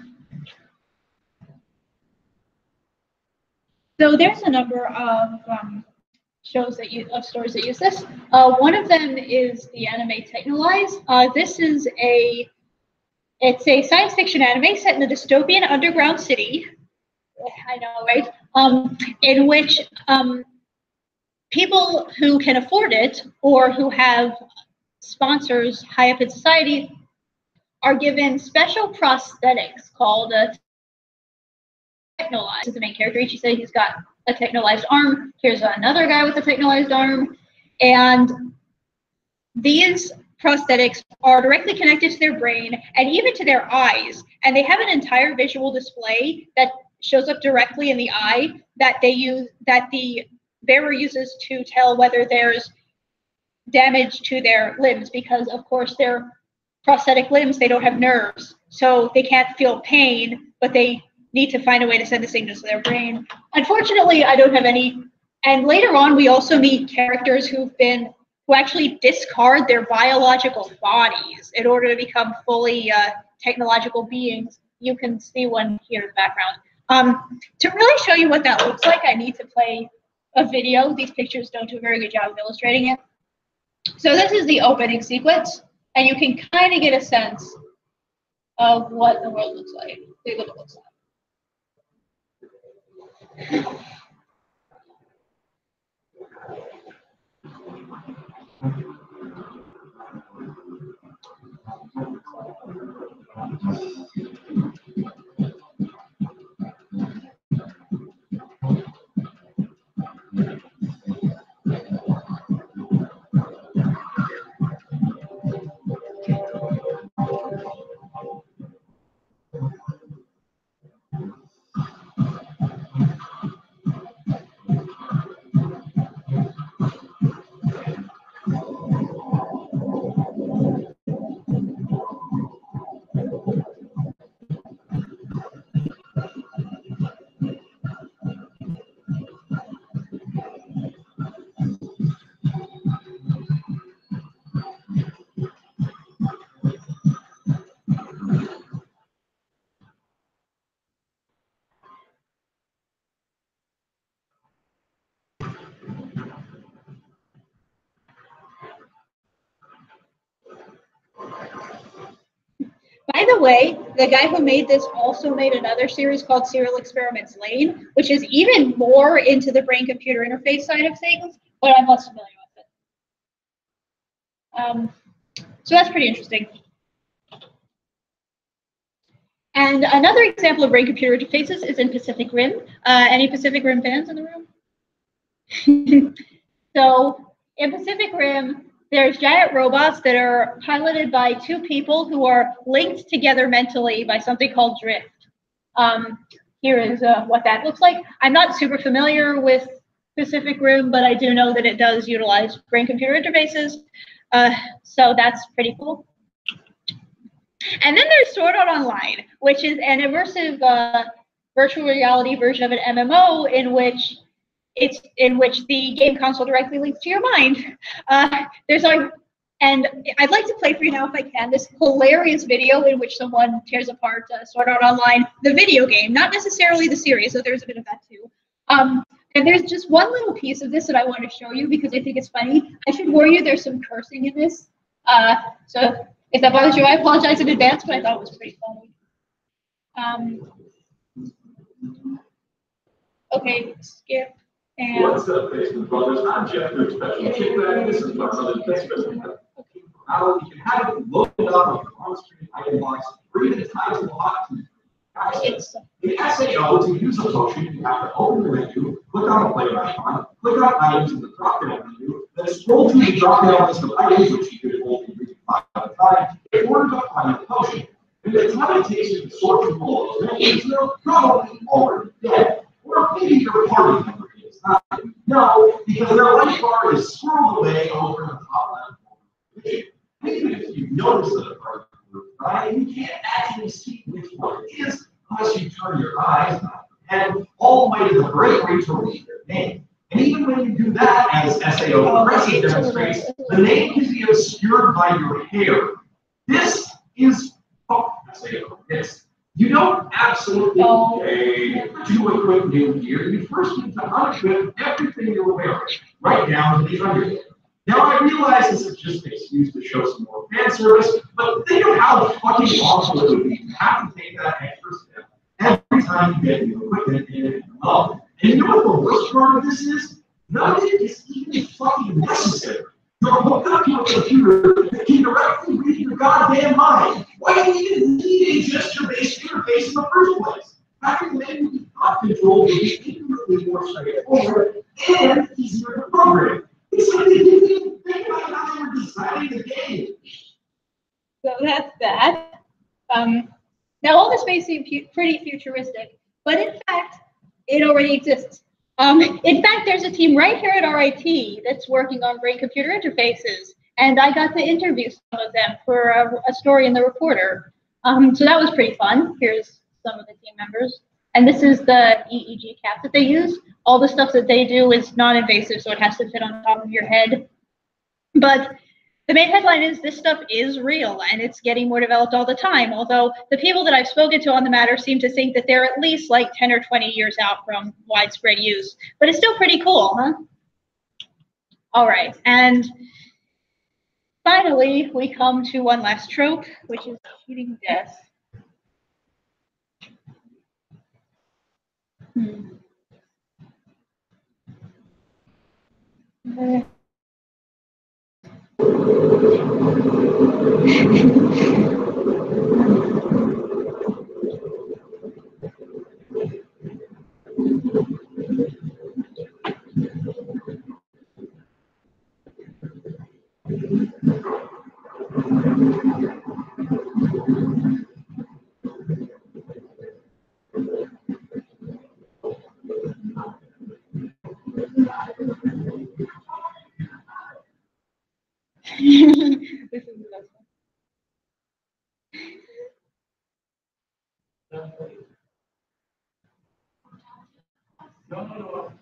So there's a number of um, shows that use of stories that use this. Uh, one of them is the anime Technolize. Uh, this is a it's a science fiction anime set in a dystopian underground city. I know, right? Um, in which um, people who can afford it or who have sponsors high up in society are given special prosthetics called a Technolize. This is the main character. She said he's got a technolized arm. Here's another guy with a technolized arm. And these prosthetics are directly connected to their brain and even to their eyes. And they have an entire visual display that shows up directly in the eye that they use, that the bearer uses to tell whether there's damage to their limbs because, of course, they're prosthetic limbs. They don't have nerves, so they can't feel pain, but they need to find a way to send the signals to their brain. Unfortunately, I don't have any. And later on, we also meet characters who've been who actually discard their biological bodies in order to become fully uh, technological beings. You can see one here in the background. Um, to really show you what that looks like, I need to play a video. These pictures don't do a very good job of illustrating it. So this is the opening sequence, and you can kind of get a sense of what the world looks like. See what it looks like. By the way, the guy who made this also made another series called Serial Experiments Lane, which is even more into the brain-computer interface side of things, but I'm less familiar with it. Um, so that's pretty interesting. And another example of brain-computer interfaces is in Pacific Rim. Uh, any Pacific Rim fans in the room? So in Pacific Rim, there's giant robots that are piloted by two people who are linked together mentally by something called drift. Um, here is uh, what that looks like. I'm not super familiar with Pacific Rim, but I do know that it does utilize brain-computer interfaces. Uh, so that's pretty cool. And then there's Sword Art Online, which is an immersive uh, virtual reality version of an M M O in which it's in which the game console directly links to your mind. Uh, there's a, and I'd like to play for you now if I can, this hilarious video in which someone tears apart uh, Sword Art Online, the video game, not necessarily the series, so there's a bit of that too. Um, and there's just one little piece of this that I want to show you because I think it's funny. I should warn you, there's some cursing in this. Uh, so if that bothers you, I apologize in advance, but I thought it was pretty funny. Um, okay, skip. And What's up, Facebook brothers? I'm Jeff, your special kickback. This is my brother, Facebook. How you can have it loaded up on your on-screen item box, bring the title lock to access. In S A O, to use a potion, you have to open the menu, click on the player icon, click on items in the drop-down menu, then scroll through the drop-down list of items, which you can hold in five at a time, in order to find the potion. And the time it takes you to sort through all those menus, you're probably already dead. Or maybe your party member is not. No, because their life bar is scrolled away over in the top left corner. Even if you notice that a party member is dying, you can't actually see which one it is unless you turn your eyes and all the way to the break rate to read their name. And even when you do that, as S A O progressive demonstrates, the name can be obscured by your hair. This is oh, S A O. This. You don't absolutely okay, do a quick new gear. You first need to unequip everything you're wearing, right down to the underwear. Now I realize this is just an excuse to show some more fan service, but think of how fucking awful it would be to have to take that extra step every time you get new equipment in and up. And you know what the worst part of this is? None of it is even fucking necessary. You're hooked up to a computer that can directly read your goddamn mind. Why do you even need a gesture-based interface in the first place? Having the menu not control would be infinitely more straightforward and easier to program. It's like they didn't even think about how they were designing the game. So that's that. Um, now all this may seem fu pretty futuristic, but in fact, it already exists. Um, In fact, there's a team right here at R I T that's working on brain-computer interfaces, and I got to interview some of them for a, a story in the Reporter. Um, so that was pretty fun. Here's some of the team members. And this is the E E G cap that they use. All the stuff that they do is non-invasive, so it has to fit on top of your head. But the main headline is this stuff is real, and it's getting more developed all the time, although the people that I've spoken to on the matter seem to think that they're at least like ten or twenty years out from widespread use. But it's still pretty cool, huh? All right, and finally, we come to one last trope, which is cheating death. Hmm. Uh, this is the best one. No, no, no.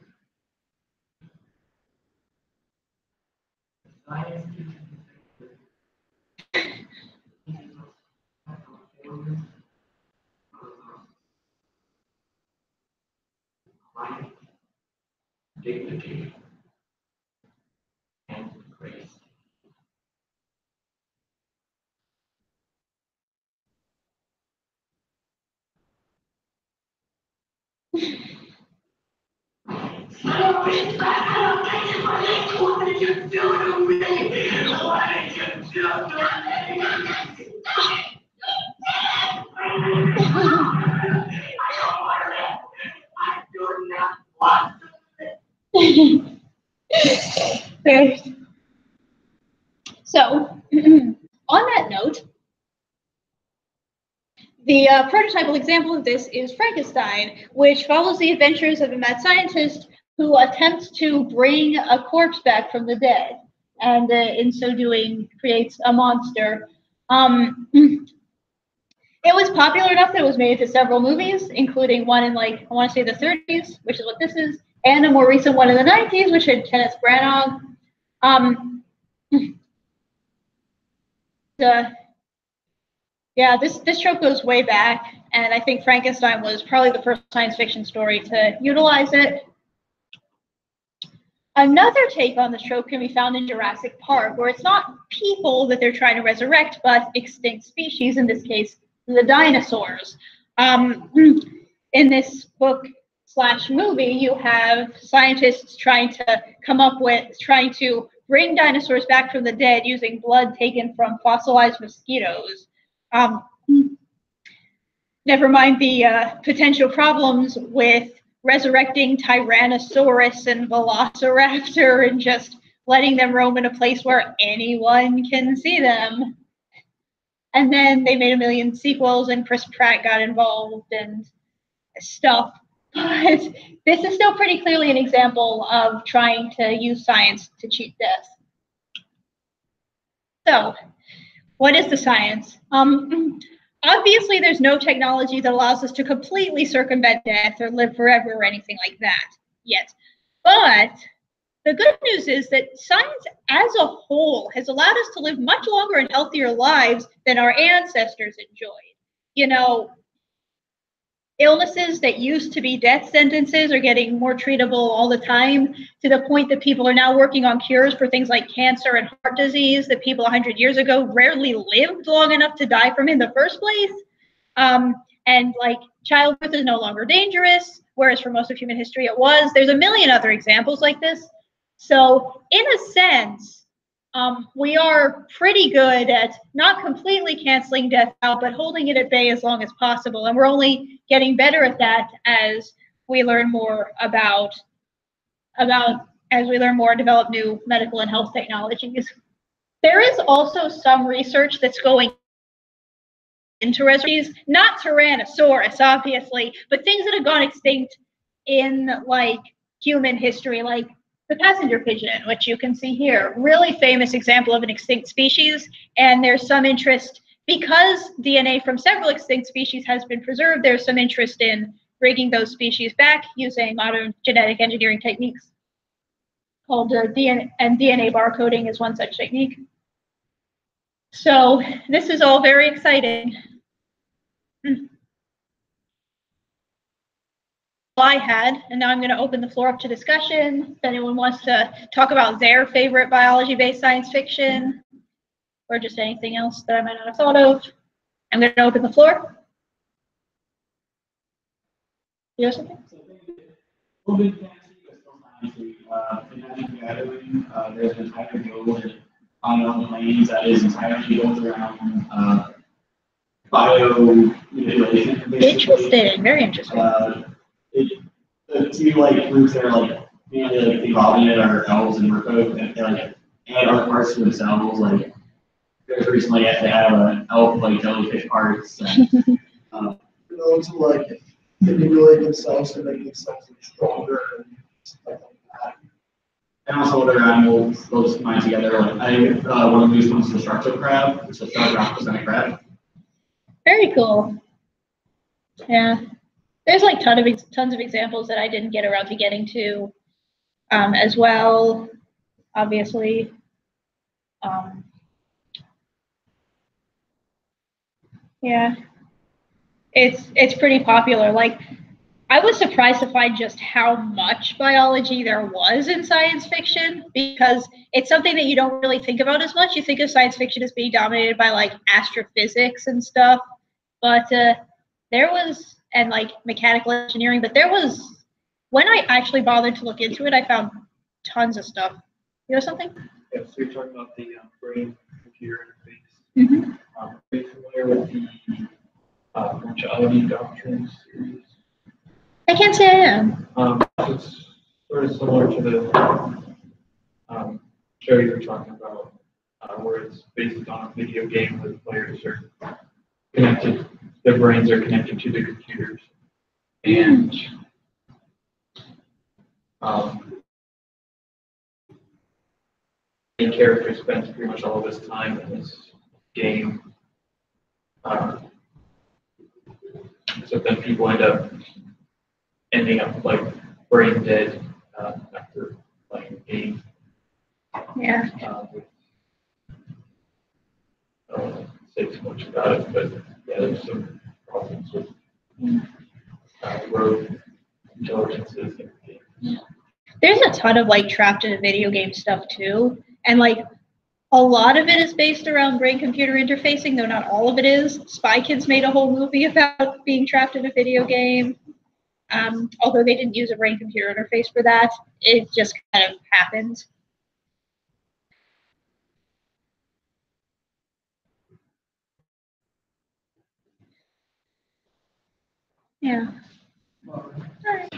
Science life, dignity, and grace. What did you do to me? What did you do to me? I do not want Great. So, on that note, the uh, prototypal example of this is Frankenstein, which follows the adventures of a mad scientist who attempts to bring a corpse back from the dead, and uh, in so doing creates a monster. Um, it was popular enough that it was made into several movies, including one in like, I want to say the thirties, which is what this is, and a more recent one in the nineties, which had Kenneth Branagh. Um, the, yeah, this, this trope goes way back, and I think Frankenstein was probably the first science fiction story to utilize it. Another take on this trope can be found in Jurassic Park, where it's not people that they're trying to resurrect, but extinct species, in this case, the dinosaurs. Um, in this book slash movie, you have scientists trying to come up with, trying to bring dinosaurs back from the dead using blood taken from fossilized mosquitoes. Um, never mind the uh, potential problems with resurrecting Tyrannosaurus and Velociraptor and just letting them roam in a place where anyone can see them. And then they made a million sequels and Chris Pratt got involved and stuff. But this is still pretty clearly an example of trying to use science to cheat death. So, what is the science? Um, obviously, there's no technology that allows us to completely circumvent death or live forever or anything like that yet. But the good news is that science as a whole has allowed us to live much longer and healthier lives than our ancestors enjoyed. You know, illnesses that used to be death sentences are getting more treatable all the time, to the point that people are now working on cures for things like cancer and heart disease that people one hundred years ago rarely lived long enough to die from in the first place. Um, and like childbirth is no longer dangerous, whereas for most of human history it was. There's a million other examples like this. So in a sense, um, we are pretty good at not completely canceling death out, but holding it at bay as long as possible. And we're only getting better at that as we learn more about, about as we learn more and develop new medical and health technologies. There is also some research that's going into resurrections, not Tyrannosaurus, obviously, but things that have gone extinct in like human history, like the passenger pigeon, which you can see here, really famous example of an extinct species. And there's some interest, because D N A from several extinct species has been preserved, there's some interest in bringing those species back using modern genetic engineering techniques called uh, D N A, and D N A barcoding is one such technique. So this is all very exciting. Hmm. I had, and now I'm going to open the floor up to discussion. If anyone wants to talk about their favorite biology-based science fiction, or just anything else that I might not have thought of, I'm going to open the floor. You have something? Uh, in Magic Gathering, uh, there's an entire guild on the planes that is entirely built around uh, bio manipulation. Interesting, very interesting. Uh, it, the two like groups that are like mainly like involved in it are elves and merfolk, and they like add art parts to themselves. Like there's recently they have an elf like jellyfish parts. And, um, For those who like manipulate themselves to make themselves stronger and stuff like that. And also other animals, those combined together. Like I think uh, one of these ones is the structural crab. It's a third percent crab. Very cool. Yeah. There's like ton of ex tons of examples that I didn't get around to getting to um, as well, obviously. Um, yeah, it's it's pretty popular. Like, I was surprised to find just how much biology there was in science fiction, because it's something that you don't really think about as much. You think of science fiction as being dominated by like astrophysics and stuff, but uh, there was, and like mechanical engineering, but there was, when I actually bothered to look into it, I found tons of stuff. You know something? Yeah, so you're talking about the um, brain-computer interface. Mm-hmm. Um, are you familiar with the uh, Mortality Doctrine series? I can't say I am. Um, it's sort of similar to the um, show you were talking about, uh, where it's based on a video game where the players are connected, their brains are connected to the computers. And um, the main character spends pretty much all of his time in this game. Uh, so then people end up ending up like brain dead uh, after playing the game. Yeah. Uh, with, I don't want to say too much about it, but yeah, there's some problems with uh, rogue intelligences in the game. There's a ton of like trapped in a video game stuff too, and like a lot of it is based around brain-computer interfacing, though not all of it is. Spy Kids made a whole movie about being trapped in a video game. Um, although they didn't use a brain-computer interface for that, it just kind of happened. Yeah. All right.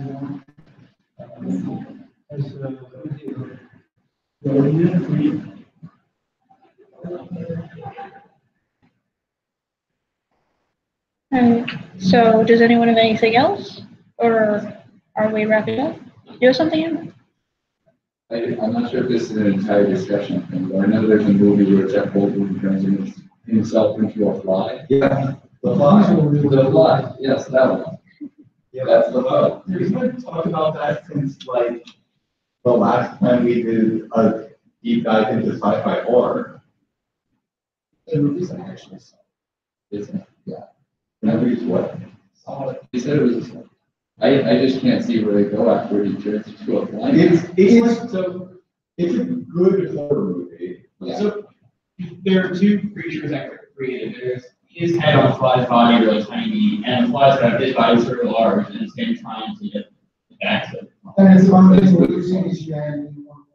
All right. So, does anyone have anything else, or are we wrapping up? You have something in? I, I'm not sure if this is an entire discussion thing, but I know there's a movie where Jeff Goldblum turns himself into a fly. Yeah. The fly. The fly, yes, that one. Yeah, That's the fly. We've been talking about that since like the last time we did a deep dive into sci-fi horror. The movie's an actual song, isn't it? Yeah. The movie's what? Solid. He said it was a song. I, I just can't see where they go after he turns into a fly. It's it's so it's a good horror movie. Yeah. So there are two creatures that are created. There's his head on the fly's body really tiny, and the fly's got his body sort of large, and it's him trying to get back to it. And it's one of those movies and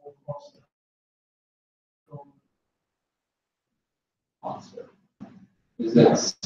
Monster. Is this?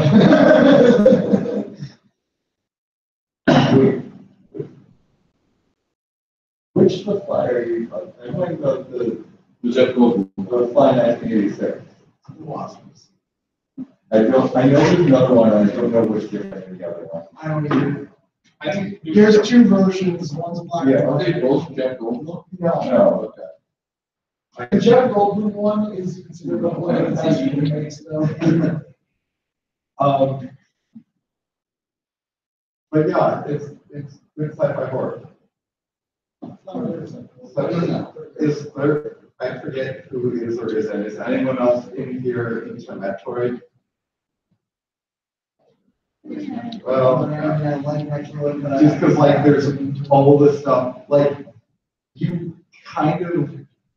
Which the fly are you talking about? I'm talking about the The Jeff Goldblum. the fly nineteen eighty-six. Wasps. I don't I know there's another one, I don't know which different than the other one. I don't either. I think There's two versions, one's black Yeah, and are white. they both Jeff Goldblum? No. No, okay. The Jeff Goldblum one is considered one of the best remakes, though. Um, but yeah, it's, it's good sci-fi horror. So, is there, I forget who is or isn't, is anyone else in here into Metroid? Well, Yeah, like Metroid, but I- just because like there's all this stuff, like you kind of,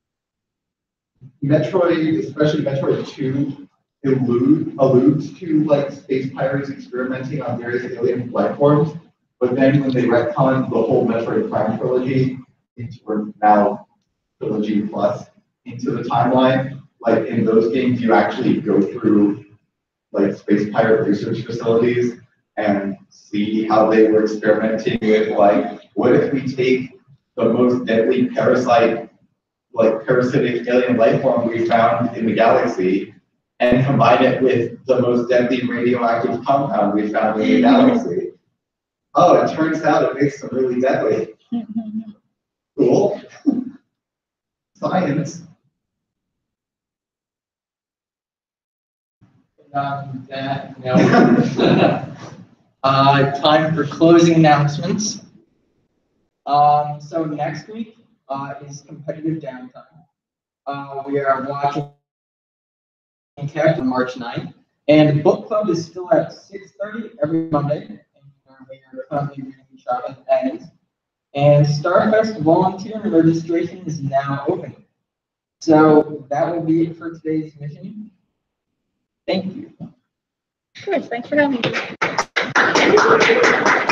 Metroid, especially Metroid two, allude, alludes to like space pirates experimenting on various alien life forms, but then when they retcon the whole Metroid Prime trilogy into or now trilogy plus into the timeline, like in those games you actually go through like space pirate research facilities and see how they were experimenting with like, what if we take the most deadly parasite, like parasitic alien life form we found in the galaxy and combine it with the most deadly radioactive compound we found in the galaxy. Oh, it turns out it makes them really deadly. Cool. Science. Um, that, no. uh, time for closing announcements. Um, so next week uh, is competitive downtime. Uh, we are watching Tech on March ninth, and book club is still at six thirty every Monday. And we are currently reading Charlotte Adams. And Starfest volunteer registration is now open. So that will be it for today's mission. Thank you. Of course, thanks for having me.